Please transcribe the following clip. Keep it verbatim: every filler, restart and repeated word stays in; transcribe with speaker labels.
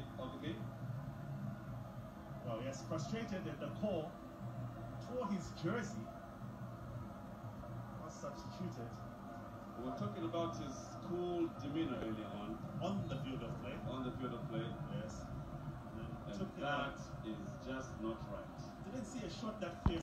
Speaker 1: play of the game.
Speaker 2: Well, yes, frustrated that the call tore his jersey. Was substituted.
Speaker 1: We were talking about his cool demeanor earlier on.
Speaker 2: On the field of play.
Speaker 1: On the field of play.
Speaker 2: Yes.
Speaker 1: And, and that is just not right.
Speaker 2: Didn't see a shot that failed.